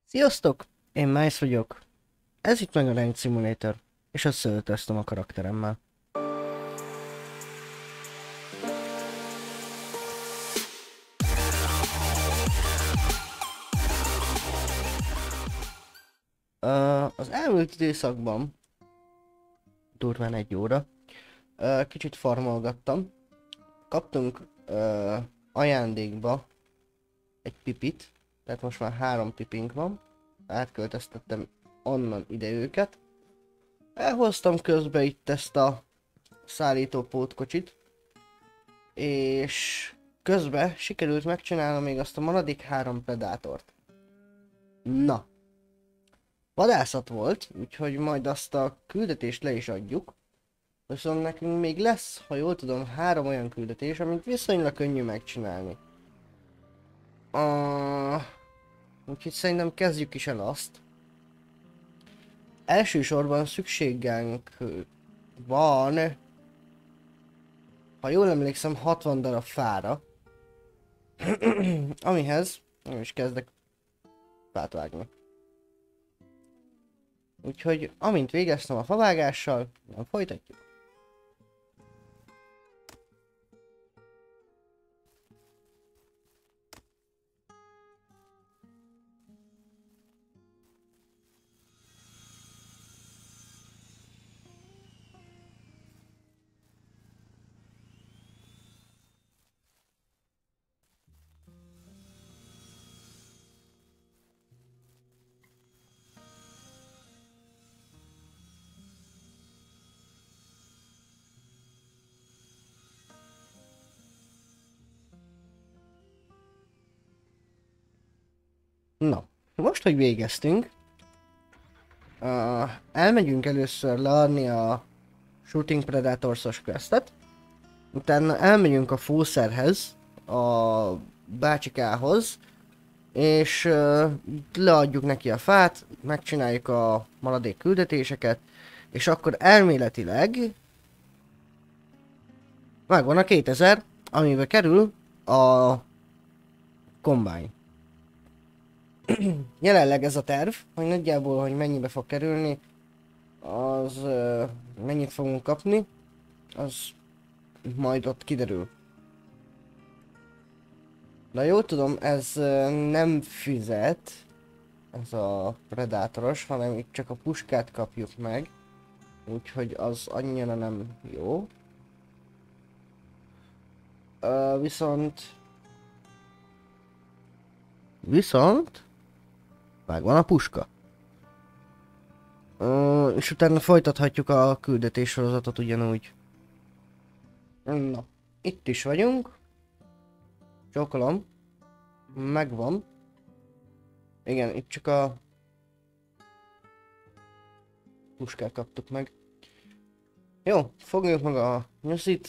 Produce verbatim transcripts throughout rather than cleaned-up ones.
Sziasztok! Én Mice vagyok. Ez itt meg a Rank Simulator, és összeöltöztem a karakteremmel. Uh, az elmúlt időszakban, durván egy óra, uh, kicsit farmolgattam. Kaptunk uh, ajándékba egy pipit, tehát most már három pipink van. Átköltöztettem onnan ide őket. Elhoztam közben itt ezt a szállító pótkocsit, és közben sikerült megcsinálnom még azt a maradék három predátort. Na, vadászat volt, úgyhogy majd azt a küldetést le is adjuk. Viszont nekünk még lesz, ha jól tudom, három olyan küldetés, amit viszonylag könnyű megcsinálni. Uh, úgyhogy szerintem kezdjük is el azt. Elsősorban szükségünk van, ha jól emlékszem, hatvan darab fára. Amihez nem is kezdek fát vágni. Úgyhogy amint végeztem a favágással, nem folytatjuk. Na, most, hogy végeztünk, uh, elmegyünk először leadni a Shooting Predators-os questet, utána elmegyünk a fószerhez, a bácsikához, és uh, leadjuk neki a fát, megcsináljuk a maradék küldetéseket, és akkor elméletileg megvan a kétezer, amibe kerül a kombány. Jelenleg ez a terv, hogy nagyjából, hogy mennyibe fog kerülni, az uh, mennyit fogunk kapni, az majd ott kiderül. Na jól tudom, ez uh, nem fizet, ez a Predátoros, hanem itt csak a puskát kapjuk meg, úgyhogy az annyira nem jó. Uh, viszont... Viszont... Megvan a puska. Uh, és utána folytathatjuk a küldetés sorozatot ugyanúgy. Na, itt is vagyunk. Csókolom. Megvan. Igen, itt csak a puskát kaptuk meg. Jó, fogjuk meg a nyuszit.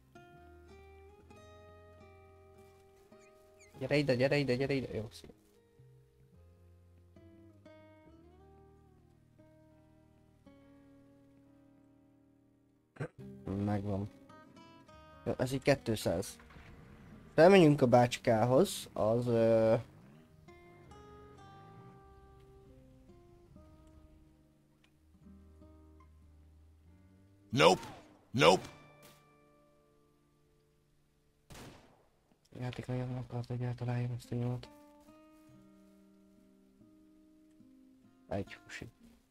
Gyere ide, gyere ide, gyere ide. Jó, szia. Megvan. Jó, ez így kétszáz. Felmenjünk a bácsikához, az... Uh... Nope. Nope. Játék nagyon nem akart, hogy eltaláljam ezt a nyomot. Egy húsi.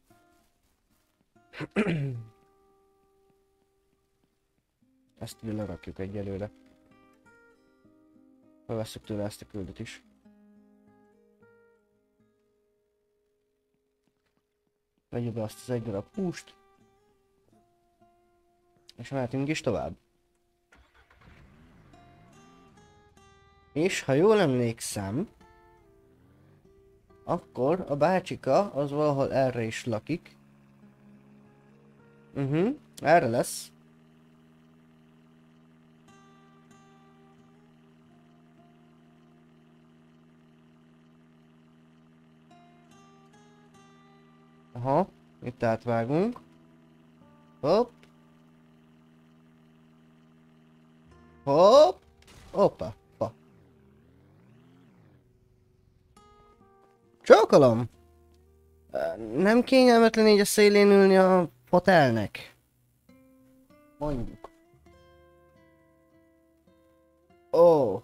Ezt ide lerakjuk egyelőre. Bevesszük tőle ezt a küldet is. Vegyük be azt az egy darab húst. És mehetünk is tovább. És ha jól emlékszem, akkor a bácsika az valahol erre is lakik. Mhm, uh-huh, erre lesz. Aha, itt átvágunk. Hopp. Hopp. Hoppa. Pa. Csókolom! Ö, Nem kényelmetlen így a szélén ülni a fotelnek? Mondjuk. Ó.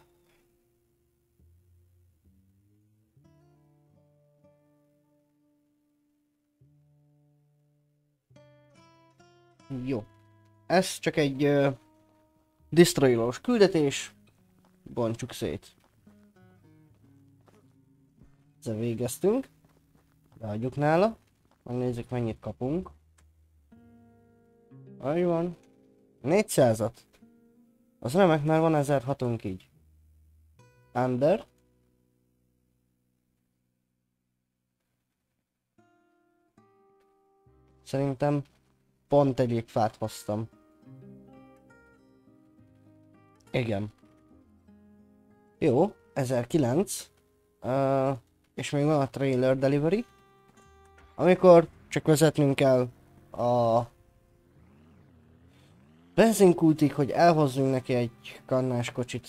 Jó. Ez csak egy uh, destroylós küldetés. Bontsuk szét. Ezzel végeztünk. Beadjuk nála. Megnézzük mennyit kapunk. Ahogy van. négyszázat. Az remek, már van ezerhatunk így. Under. Szerintem pont elég fát hoztam. Igen. Jó, ezerkilenc. Uh, és még van a trailer delivery. Amikor csak vezetnünk kell a benzinkútig, hogy elhozzunk neki egy kannás kocsit.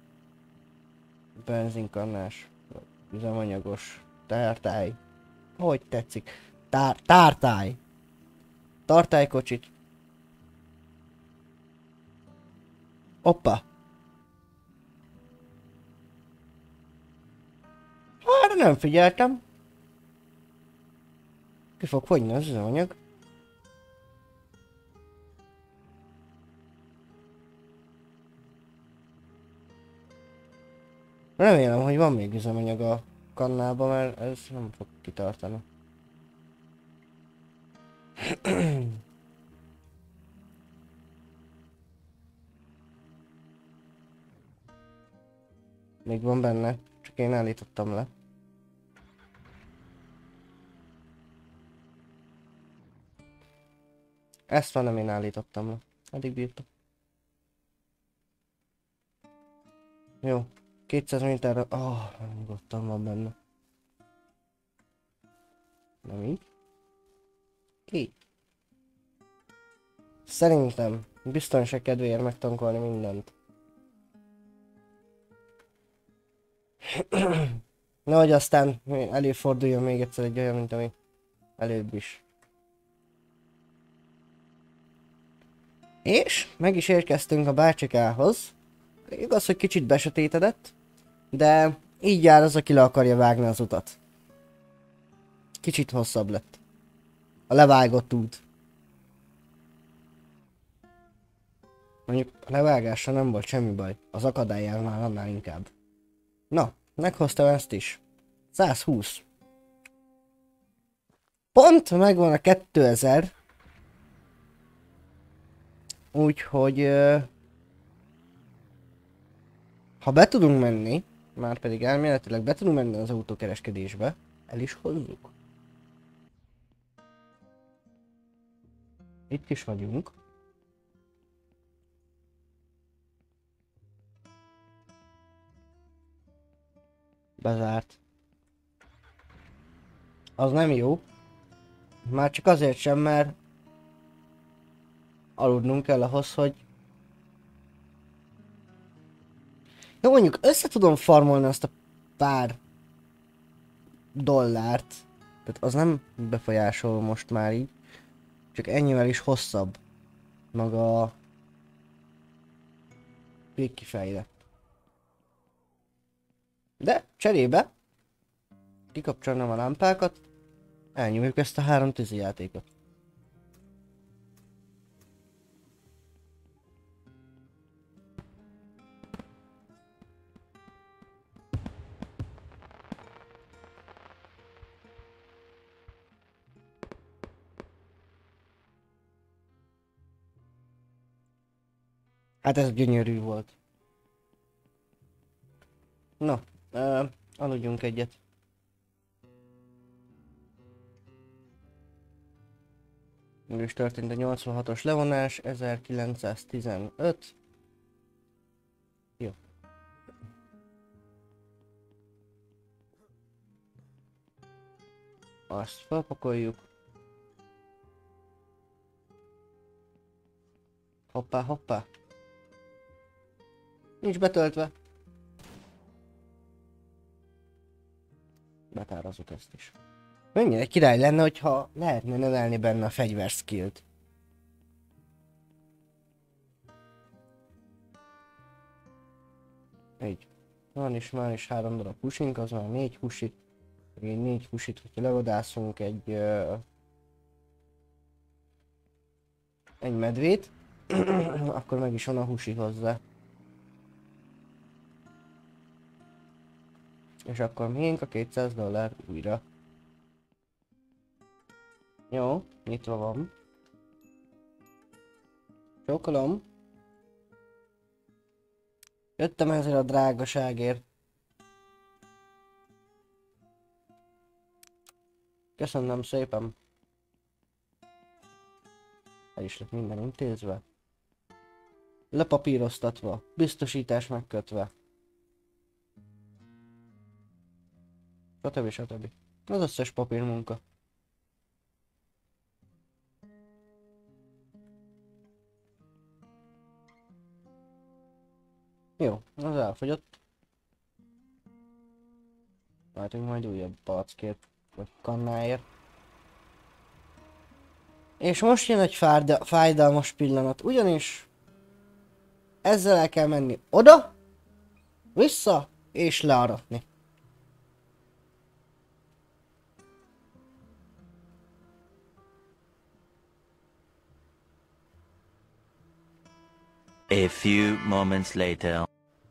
Benzinkannás, üzemanyagos, tártály. Hogy tetszik? Tár tártály. Tartálykocsit. Hoppa. Arra nem figyeltem. Ki fog fogyni az üzemanyag. Remélem, hogy van még üzemanyag a kannában, mert ez nem fog kitartani. Még van benne, csak én állítottam le. Ezt már nem én állítottam le. Eddig bírtam. Jó. kétszáz méterre... Oh, nyugodtan van benne. Nem így. Így. Szerintem biztonság kedvéért megtankolni mindent. Nehogy aztán előforduljon még egyszer egy olyan, mint ami előbb is. És meg is érkeztünk a bácsikához. Igaz, hogy kicsit besötétedett, de így jár az, aki le akarja vágni az utat. Kicsit hosszabb lett. A levágott út. Mondjuk a levágásra nem volt semmi baj, az akadályánál annál inkább. Na, meghoztam ezt is. százhúsz. Pont megvan a kétezer. Úgyhogy... Uh, ha be tudunk menni, már pedig elméletileg be tudunk menni az autókereskedésbe, el is hozzuk. Itt is vagyunk. Bezárt. Az nem jó. Már csak azért sem, mert aludnunk kell ahhoz, hogy... Jó, mondjuk össze tudom farmolni azt a pár dollárt. Tehát az nem befolyásol most már így. Csak ennyivel is hosszabb. Maga a végkifejlett. De cserébe kikapcsolnám a lámpákat, elnyomjuk ezt a három tűzijátékot. Hát ez gyönyörű volt. No, uh, aludjunk egyet. Mégis történt a nyolcvanhatos levonás, ezerkilencszáztizenöt. Jó. Azt felpakoljuk. Hoppá, hoppá. Nincs betöltve. Betározzuk ezt is. Mennyire király lenne, hogyha lehetne növelni benne a fegyver skillt. Így. Van is már is három darab húsink, az már négy húsit. Még négy húsit, hogyha levadászunk egy... Uh, egy medvét, akkor meg is van a húsi hozzá. És akkor miénk a kétszáz dollár újra. Jó, nyitva van. Csókolom. Jöttem ezért a drágaságért. Köszönöm szépen. El is lett minden intézve. Lepapíroztatva. Biztosítás megkötve. Stb. Stb. Az összes papírmunka. Jó, az elfogyott. Látunk majd újabb palackért, vagy kannáért. És most jön egy fárda, fájdalmas pillanat, ugyanis ezzel el kell menni oda, vissza, és learatni. A few moments later.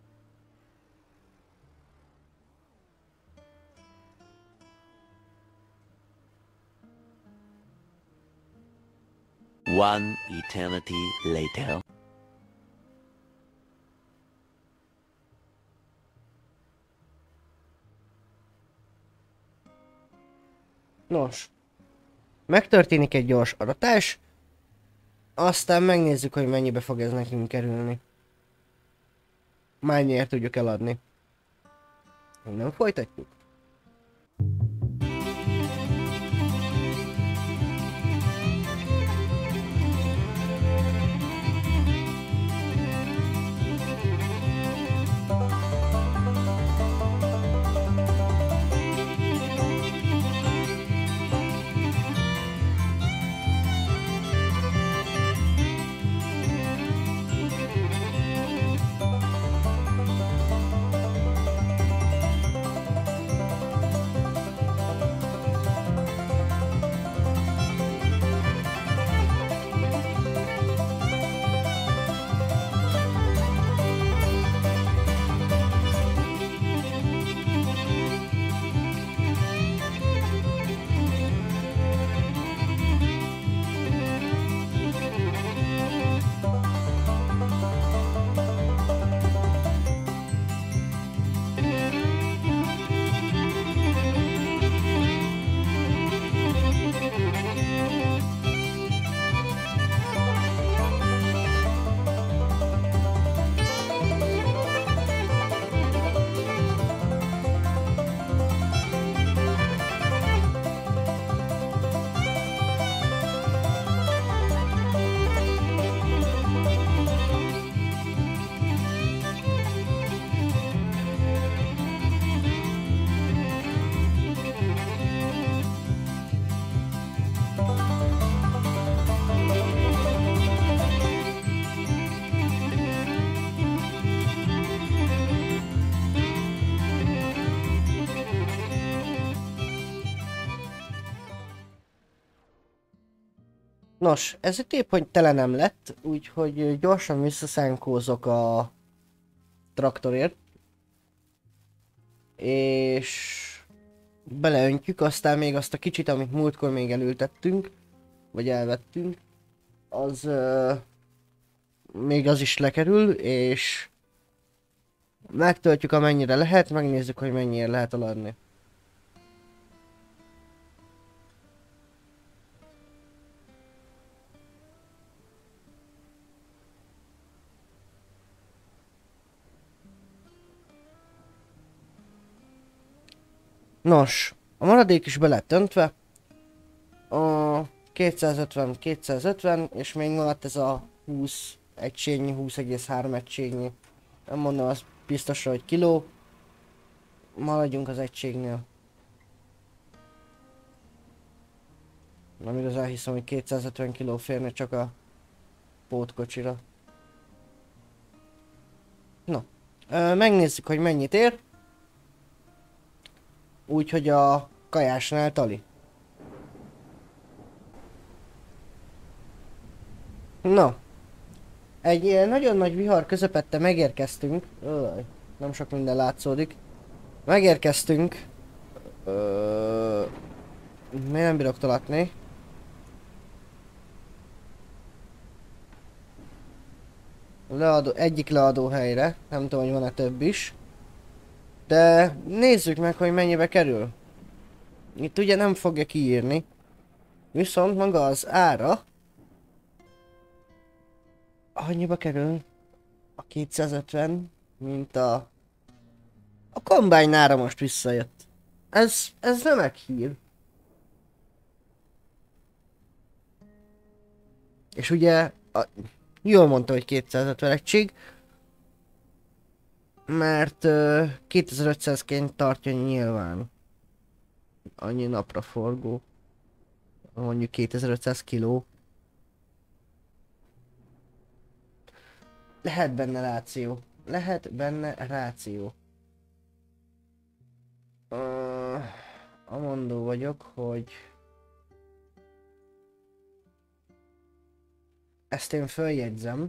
One eternity later. Nos, megtörténik egy gyors aratás, aztán megnézzük, hogy mennyibe fog ez nekünk kerülni. Mennyiért tudjuk eladni. Innen folytatjuk. Nos, ez itt épp, hogy tele nem lett, úgyhogy gyorsan visszaszánkózok a traktorért. És beleöntjük, aztán még azt a kicsit, amit múltkor még elültettünk, vagy elvettünk, az uh, még az is lekerül, és megtöltjük amennyire lehet, megnézzük, hogy mennyire lehet eladni. Nos, a maradék is be lett öntve. A kétszázötven kétszázötven, és még maradt ez a húsz egységnyi, húsz egész három egységnyi. Nem mondom azt biztosra, hogy kiló. Maradjunk az egységnél. Nem igazán hiszem, hogy kétszázötven kiló férne csak a pótkocsira. No. Ö, megnézzük, hogy mennyit ér. Úgyhogy a kajásnál tali. No. Egy ilyen nagyon nagy vihar közepette megérkeztünk. Öj, nem sok minden látszódik. Megérkeztünk. Ö... Miért nem bírok tolatni? Leadó, egyik leadó helyre. Nem tudom, hogy van-e több is. De nézzük meg, hogy mennyibe kerül. Itt ugye nem fogja kiírni. Viszont maga az ára... Annyiba kerül a kétszázötven, mint a... A Combine ára most visszajött. Ez, ez remek hír. És ugye, a, jól mondta, hogy kétszázötven egység. Mert uh, kétezer-ötszázként tartja nyilván. Annyi napra forgó. Mondjuk kétezer-ötszáz kiló. Lehet benne ráció. Lehet benne ráció. Uh, amondó vagyok, hogy... Ezt én följegyzem.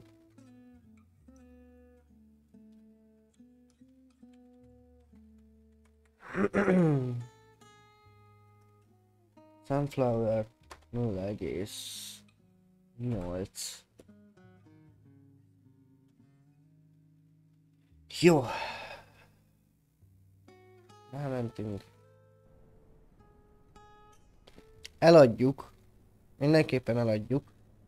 Sunflower nulla egész nyolc. Jó. Elmentünk. Eladjuk. Mindenképpen eladjuk.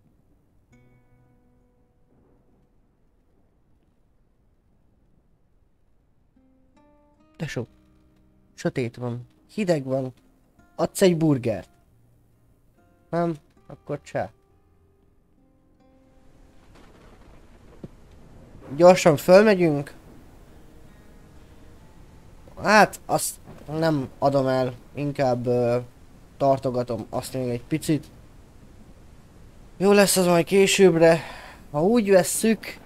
Tesó. Sötét van. Hideg van. Adsz egy burgert. Nem? Akkor csá. Gyorsan fölmegyünk. Hát, azt nem adom el. Inkább uh, tartogatom azt még egy picit. Jó lesz az majd későbbre. Ha úgy vesszük...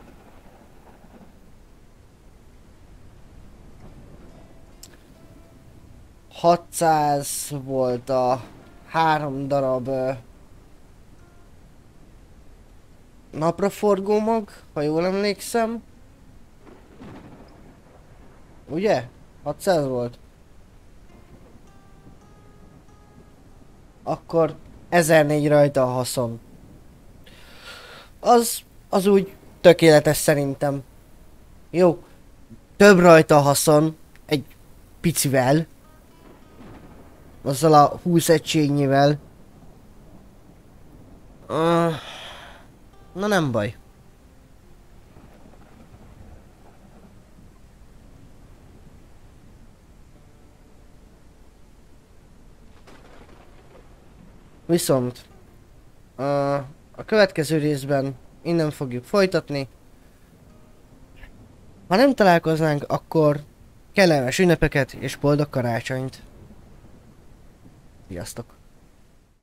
hatszáz volt a három darab uh, napraforgó mag, ha jól emlékszem. Ugye? hatszáz volt. Akkor ezernégy rajta a haszon. Az, az úgy tökéletes szerintem. Jó. Több rajta a haszon. Egy picivel. Azzal a húsz egységnyivel. Uh, na nem baj. Viszont uh, a következő részben innen fogjuk folytatni. Ha nem találkoznánk, akkor kellemes ünnepeket és boldog karácsonyt. Sziasztok!